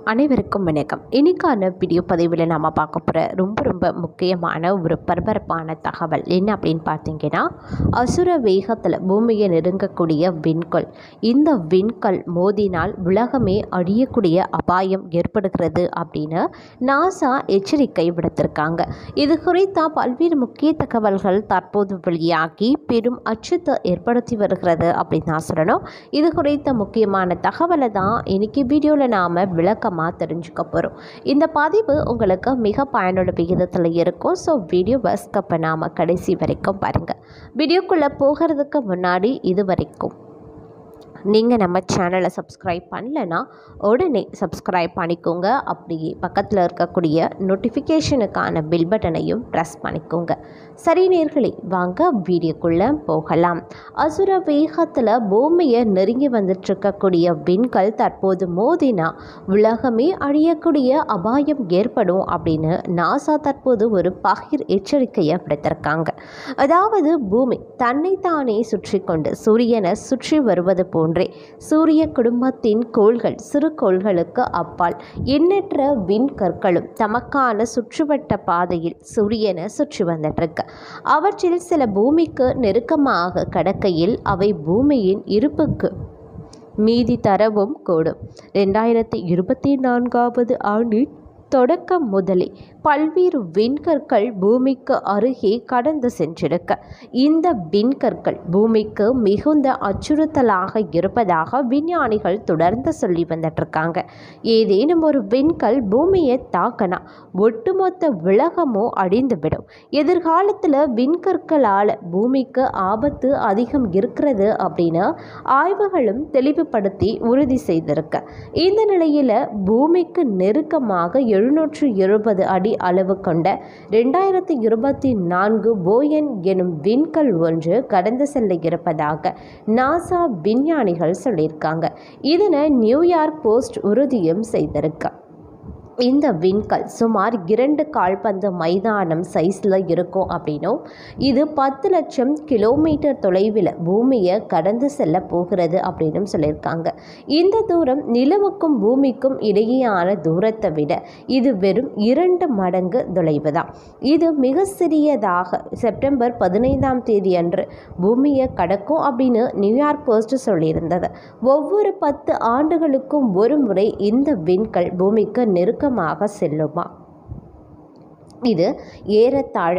அனைவருக்கும் வணக்கம். இன்னைக்கான வீடியோ பதிவில் நாம் பார்க்க போகிற ரொம்ப முக்கியமான ஒரு பரபரப்பான தகவல் என்ன அப்படின்னு பார்த்தீங்கன்னா, அசுர வேகத்தில் பூமியை நெருங்கக்கூடிய விண்கல். இந்த விண்கல் மோதினால் உலகமே அழியக்கூடிய அபாயம் ஏற்படுகிறது அப்படின்னு நாசா எச்சரிக்கை விடுத்திருக்காங்க. இது குறித்த பல்வேறு முக்கிய தகவல்கள் தற்போது வெளியாகி பெரும் அச்சத்தை ஏற்படுத்தி வருகிறது அப்படின்னு நான் சொல்லணும். இது குறித்த முக்கியமான தகவலை தான் இன்னைக்கு வீடியோவில் நாம் விளக்கமாக தெரிஞ்சுக்க போகிறோம். இந்த பதிவு உங்களுக்கு மிக பயனுள்ள விகிதத்தில் இருக்கும். ஸோ வீடியோவை ஸ்கிப் பண்ணாமல் கடைசி வரைக்கும் பாருங்கள். வீடியோக்குள்ளே போகிறதுக்கு முன்னாடி இது வரைக்கும் நீங்கள் நம்ம சேனலை சப்ஸ்கிரைப் பண்ணலைன்னா உடனே சப்ஸ்கிரைப் பண்ணிக்கோங்க. அப்படியே பக்கத்தில் இருக்கக்கூடிய நோட்டிஃபிகேஷனுக்கான பில் பட்டனையும் ப்ரெஸ் பண்ணிக்கோங்க. சரி நேயர்களே, வாங்க வீடியோக்குள்ளே போகலாம். அசுர வேகத்தில் பூமியை நெருங்கி வந்துட்டுருக்கக்கூடிய விண்கல் தற்போது மோதினா உலகமே அழியக்கூடிய அபாயம் ஏற்படும் அப்படின்னு நாசா தற்போது ஒரு பகிர் எச்சரிக்கையை விடுத்திருக்காங்க. அதாவது பூமி தன்னைத்தானே சுற்றி கொண்டு சூரியனை சுற்றி வருவது போன்றே சூரிய குடும்பத்தின் கோள்கள் சிறு கோள்களுக்கு அப்பால் எண்ணற்ற விண்கற்களும் தமக்கான சுற்றுவட்ட பாதையில் சூரியனை சுற்றி வந்துட்டிருக்கு. அவற்றில் சில பூமிக்கு நெருக்கமாக கடக்கையில் அவை பூமியின் இருப்புக்கு மீதி தரவும் கூடும். 2024 ஆண்டின் தொடக்கம் முதலே பல்வேறு விண்கற்கள் பூமிக்கு அருகே கடந்து சென்றிருக்க இந்த விண்கற்கள் பூமிக்கு மிகுந்த அச்சுறுத்தலாக இருப்பதாக விஞ்ஞானிகள் தொடர்ந்து சொல்லி வந்துட்டுருக்காங்க. ஏதேனும் ஒரு விண்கல் பூமியை தாக்கினா ஒட்டுமொத்த உலகமோ அழிந்துவிடும். எதிர்காலத்தில் விண்கற்களால் பூமிக்கு ஆபத்து அதிகம் இருக்கிறது அப்படின்னு ஆய்வுகளும் தெளிவுபடுத்தி உறுதி செய்திருக்க இந்த நிலையில் பூமிக்கு நெருக்கமாக 720 அடி அளவு கொண்ட 2024 போயன் எனும் விண்கல் ஒன்று கடந்து செல்ல இருப்பதாக நாசா விஞ்ஞானிகள் சொல்லியிருக்காங்க. இதனை நியூயார்க் போஸ்ட் உறுதியும் செய்திருக்கு. இந்த விண்கல் சுமார் 2 கால்பந்து மைதானம் சைஸில் இருக்கும் அப்படின்னும் இது 10 லட்சம் கிலோமீட்டர் தொலைவில் பூமியை கடந்து செல்ல போகிறது அப்படின்னு சொல்லியிருக்காங்க. இந்த தூரம் நிலவுக்கும் பூமிக்கும் இடையேயான தூரத்தை விட இது வெறும் 2 மடங்கு தொலைவு தான். இது மிக சிறியதாக செப்டம்பர் 15 அன்று பூமியை கடக்கும் அப்படின்னு நியூயார்க் போஸ்ட் சொல்லியிருந்தது. ஒவ்வொரு 10 ஆண்டுகளுக்கும் ஒரு முறை இந்த விண்கல் பூமிக்கு நெருக்கமாக செல்லுமா. இது ஏறத்தாழ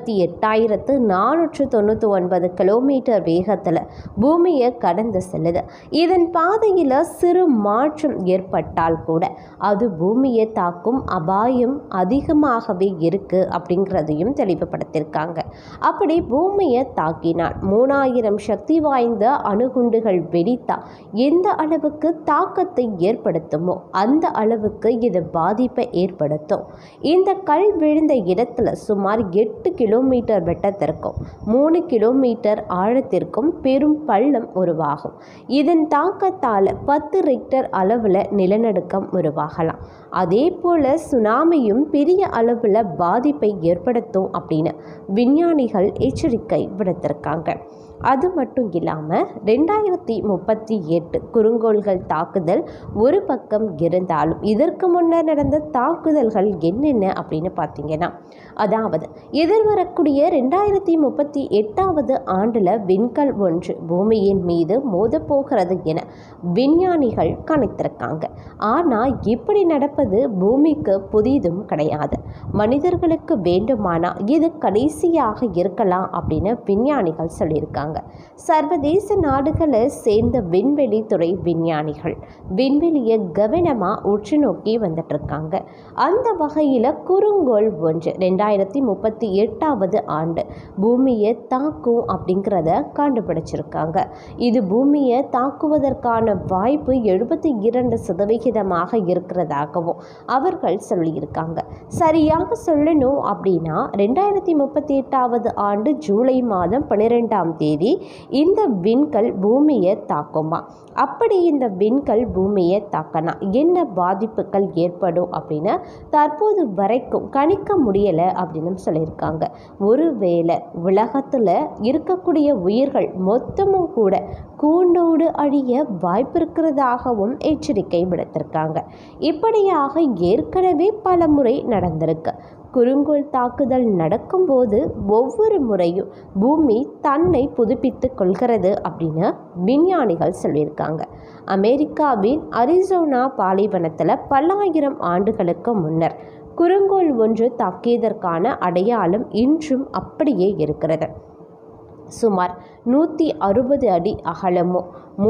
38,499 கிலோமீட்டர் வேகத்தில் பூமியை கடந்து செல்லுது. இதன் பாதையில் சிறு மாற்றம் ஏற்பட்டால் கூட அது பூமியை தாக்கும் அபாயம் அதிகமாகவே இருக்குது அப்படிங்கிறதையும் தெளிவுபடுத்தியிருக்காங்க. அப்படி பூமியை தாக்கினால் 3000 சக்தி வாய்ந்த அணுகுண்டுகள் வெடித்தா எந்த அளவுக்கு தாக்கத்தை ஏற்படுத்துமோ அந்த அளவுக்கு இது பாதிப்பை ஏற்படுத்தும். இந்த கல் விழுந்த இடத்துல சுமார் 8 கிலோமீட்டர் விட்டத்திற்கும் 3 கிலோமீட்டர் ஆழத்திற்கும் பெரும் பள்ளம் உருவாகும். இதன் தாக்கத்தால் 10 ரிக்டர் அளவில் நிலநடுக்கம் உருவாகலாம். அதே போல சுனாமியும் பெரிய அளவில் பாதிப்பை ஏற்படுத்தும் அப்படின்னு விஞ்ஞானிகள் எச்சரிக்கை விடுத்திருக்காங்க. அது மட்டும் இல்லாமல் 2038 குறுங்கோள்கள் தாக்குதல் ஒரு பக்கம் இருந்தாலும் இதற்கு முன்னர் நடந்த தாக்குதல்கள் என்னென்ன அப்படின்னு பார்த்தீங்கன்னா, அதாவது எதிர்வரக்கூடிய 2038 ஆண்டில் விண்கல் ஒன்று பூமியின் மீது மோதப்போகிறது என விஞ்ஞானிகள் கணித்திருக்காங்க. ஆனால் இப்படி நடப்பது பூமிக்கு புதிதும் கிடையாது. மனிதர்களுக்கு வேண்டுமானால் இது கடைசியாக இருக்கலாம் அப்படின்னு விஞ்ஞானிகள் சொல்லியிருக்காங்க. சர்வதேச நாடுகளை சேர்ந்த விண்வெளி துறை விஞ்ஞானிகள் விண்வெளியை கவனமாக உற்று நோக்கி வந்துட்டு இருக்காங்க. அந்த வகையில் குறுங்கோள் ஒன்று 2038 ஆண்டு பூமியை தாக்கும் அப்படிங்கிறத கண்டுபிடிச்சிருக்காங்க. இது பூமியை தாக்குவதற்கான வாய்ப்பு 72% இருக்கிறதாகவும் அவர்கள் சொல்லியிருக்காங்க. சரியாக சொல்லணும் அப்படின்னா 2038 ஆண்டு ஜூலை மாதம் 12 தேதி இந்த விண்கல் பூமியை தாக்குமா. அப்படி இந்த விண்கல் பூமியை தாக்கினா என்ன பாதிப்புகள் ஏற்படும் அப்படின்னு தற்போது வரைக்கும் கணிக்க முடியலை அப்படின்னு சொல்லியிருக்காங்க. ஒருவேளை உலகத்தில் இருக்கக்கூடிய உயிர்கள் மொத்தமும் கூட கூண்டோடு அழிய வாய்ப்பு இருக்கிறதாகவும் எச்சரிக்கை விடுத்திருக்காங்க. இப்படியாக ஏற்கனவே பல முறை நடந்திருக்கு. குறுங்கோள் தாக்குதல் நடக்கும்போது ஒவ்வொரு முறையும் பூமி தன்னை புதுப்பித்து கொள்கிறது அப்படின்னு விஞ்ஞானிகள் சொல்லியிருக்காங்க. அமெரிக்காவின் அரிசோனா பாலைவனத்தில் பல்லாயிரம் ஆண்டுகளுக்கு முன்னர் குறுங்கோள் ஒன்று தாக்கியதற்கான அடையாளம் இன்றும் அப்படியே இருக்கிறது. சுமார் 160 அடி அகலமும்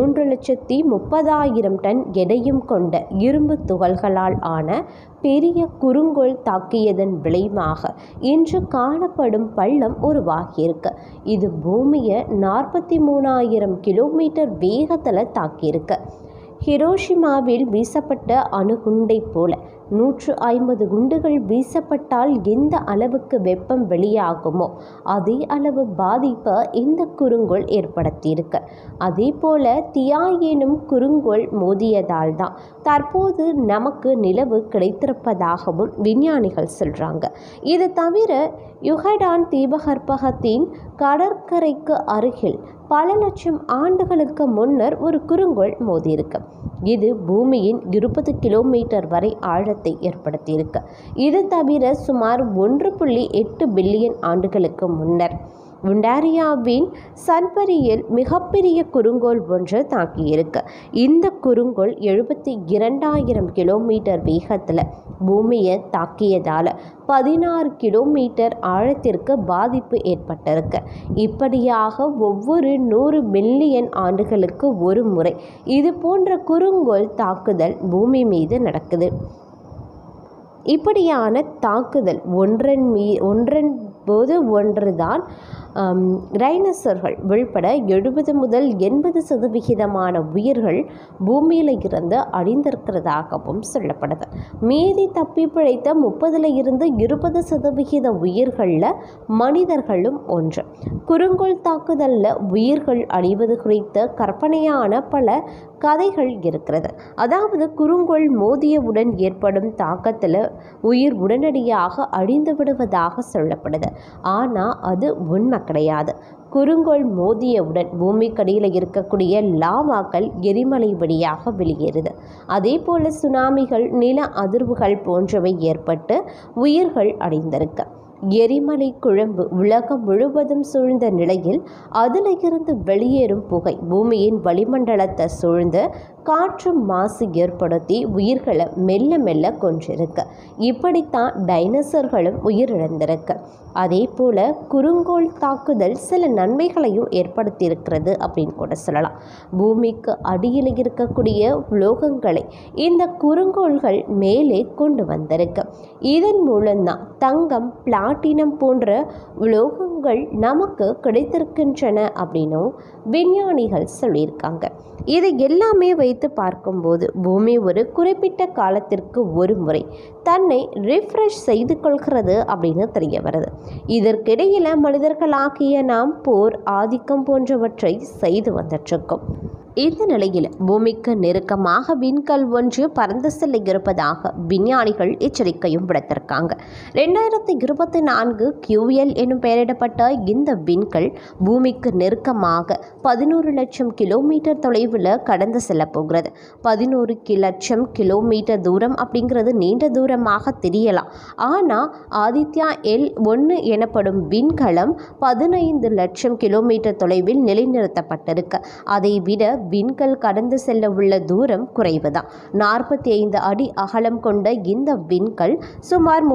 3,30,000 டன் எடையும் கொண்ட இரும்பு துகள்களால் ஆன பெரிய குறுங்கோள் தாக்கியதன் விளைவாக இன்று காணப்படும் பள்ளம் உருவாகியிருக்கு. இது பூமியை 43,000 கிலோமீட்டர் வேகத்தில் தாக்கியிருக்கு. ஹிரோஷிமாவில் வீசப்பட்ட அணுகுண்டை போல 150 குண்டுகள் வீசப்பட்டால் எந்த அளவுக்கு வெப்பம் வெளியாகுமோ அதே அளவு பாதிப்பை இந்த குறுங்கோள் ஏற்படுத்தியிருக்கு. அதே போல தியா எனும் குறுங்கோள் மோதியதால் தான் தற்போது நமக்கு நிலவு கிடைத்திருப்பதாகவும் விஞ்ஞானிகள் சொல்கிறாங்க. இது தவிர யுகடான் தீபகற்பகத்தின் கடற்கரைக்கு அருகில் பல லட்சம் ஆண்டுகளுக்கு முன்னர் ஒரு குறுங்கோள் மோதியிருக்கு. இது பூமியின் 20 கிலோமீட்டர் வரை ஆழத்தை ஏற்படுத்தியிருக்கு. இது தவிர சுமார் 1.8 பில்லியன் ஆண்டுகளுக்கு முன்னர் ஒண்டாரியாவின் சன்பரியில் மிகப்பெரிய குறுங்கோள் ஒன்று தாக்கியிருக்கு. இந்த குறுங்கோள் 72,000 கிலோமீட்டர் வேகத்தில் பூமியை தாக்கியதால் 16 கிலோமீட்டர் ஆழத்திற்கு பாதிப்பு ஏற்பட்டிருக்கு. இப்படியாக ஒவ்வொரு 100 மில்லியன் ஆண்டுகளுக்கு ஒரு முறை இது போன்ற குறுங்கோள் தாக்குதல் பூமி மீது நடக்குது. இப்படியான தாக்குதல் ஒன்றன் போது ஒன்றுதான் டைனோசர்கள் உள்பட 70 முதல் 80% உயிர்கள் பூமியில் இருந்து அழிந்திருக்கிறதாகவும் சொல்லப்படுது. மீதி தப்பி பிழைத்த 30-20% உயிர்களில் மனிதர்களும் ஒன்று. குறுங்கோள் தாக்குதலில் உயிர்கள் அழிவது குறித்த கற்பனையான பல கதைகள் இருக்கிறது. அதாவது குறுங்கோள் மோதியவுடன் ஏற்படும் தாக்கத்தில் உயிர் உடனடியாக அழிந்து விடுவதாக சொல்லப்படுது. ஆனால் அது உண்மை கிடையாது. குறுங்கோள் மோதியவுடன் பூமிக்கடியில் இருக்கக்கூடிய லாவாக்கள் எரிமலை வழியாக வெளியேறுது. அதே போல சுனாமிகள், நில அதிர்வுகள் போன்றவை ஏற்பட்டு உயிர்கள் அடைந்திருக்கு. எரிமலை குழம்பு உலகம் முழுவதும் சூழ்ந்த நிலையில் அதில் இருந்து வெளியேறும் புகை பூமியின் வளிமண்டலத்தை சூழ்ந்து காற்று மாசு ஏற்படுத்தி உயிர்களை மெல்ல மெல்ல கொன்றிருக்கு. இப்படித்தான் டைனோசர்களும் உயிரிழந்திருக்கு. அதே போல குறுங்கோள் தாக்குதல் சில நன்மைகளையும் ஏற்படுத்தியிருக்கிறது அப்படின்னு கூட சொல்லலாம். பூமிக்கு அடியில் இருக்கக்கூடிய உலோகங்களை இந்த குறுங்கோள்கள் மேலே கொண்டு வந்திருக்கு. இதன் மூலம்தான் தங்கம், பிளாட்டினம் போன்ற உலோகங்கள் நமக்கு கிடைத்திருக்கின்றன அப்படின்னும் விஞ்ஞானிகள் சொல்லியிருக்காங்க. இதை எல்லாமே வைத்து பார்க்கும்போது பூமி ஒரு குறிப்பிட்ட காலத்திற்கு ஒரு முறை தன்னை ரிஃப்ரெஷ் செய்து கொள்கிறது அப்படின்னு தெரிய வருது. இதற்கிடையில் மனிதர்களாகிய நாம் போர், ஆதிக்கம் போன்றவற்றை செய்து வந்துட்டுருக்கோம். இந்த நிலையில் பூமிக்கு நெருக்கமாக விண்கல் ஒன்று பறந்து செல்ல இருப்பதாக விஞ்ஞானிகள் எச்சரிக்கையும் விடுத்திருக்காங்க. 2024 QL எனும் பெயரிடப்பட்ட இந்த விண்கல் பூமிக்கு நெருக்கமாக 11 லட்சம் கிலோமீட்டர் தொலைவில் கடந்து செல்ல போகிறது. 11 லட்சம் கிலோமீட்டர் தூரம் அப்படிங்கிறது நீண்ட தூரமாக தெரியலாம். ஆனால் ஆதித்யா L1 எனப்படும் விண்கலம் 15 லட்சம் கிலோமீட்டர் தொலைவில் நிலைநிறுத்தப்பட்டிருக்கு. அதை விட விண்கல் கடந்து செல்ல உள்ள தூரம் குறைவுதான். 45 அடி அகலம் கொண்ட இந்த விண்கல் சுமார்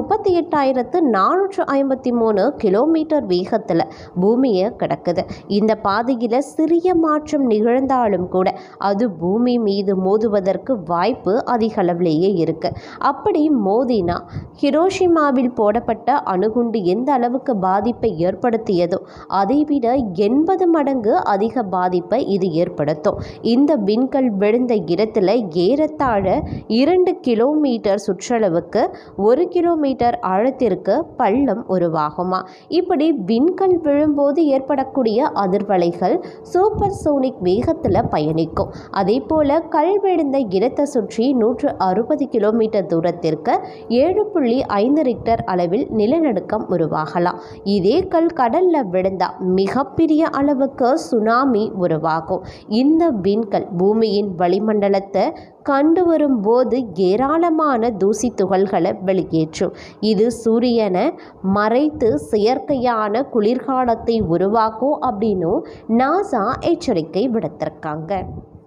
38,453 கிலோமீட்டர் வேகத்தில் பூமியை கடக்குது. இந்த பாதையில் சிறிய மாற்றம் நிகழ்ந்தாலும் கூட அது பூமி மீது மோதுவதற்கு வாய்ப்பு அதிக அளவிலேயே இருக்கு. அப்படி மோதினா ஹிரோஷிமாவில் போடப்பட்ட அணுகுண்டு எந்த அளவுக்கு பாதிப்பை ஏற்படுத்தியதோ அதைவிட 80 மடங்கு அதிக பாதிப்பை இது ஏற்படுத்தும். இருக்கும். இந்த விண்கல் விழுந்த இடத்துல ஏறத்தாழ 2 கிலோமீட்டர் சுற்றளவுக்கு 1 கிலோமீட்டர் ஆழத்திற்கு பள்ளம் உருவாகுமா. இப்படி விண்கல் விழும்போது ஏற்படக்கூடிய அதிர்வலைகள் சூப்பர் சோனிக் வேகத்தில் பயணிக்கும். அதே போல கல் விழுந்த இடத்தை சுற்றி 160 கிலோமீட்டர் தூரத்திற்கு 7.5 ரிக்டர் அளவில் நிலநடுக்கம் உருவாகலாம். இதே கல் கடல்ல விழுந்தா மிகப்பெரிய அளவுக்கு சுனாமி உருவாகும். இந்த விண்கல் பூமியின் வளிமண்டலத்தை கண்டு வரும்போது ஏராளமான தூசி துகள்களை வெளியேற்றும். இது சூரியனை மறைத்து செயற்கையான குளிர்காலத்தை உருவாக்கும் அப்படின்னு நாசா எச்சரிக்கை விடுத்திருக்காங்க.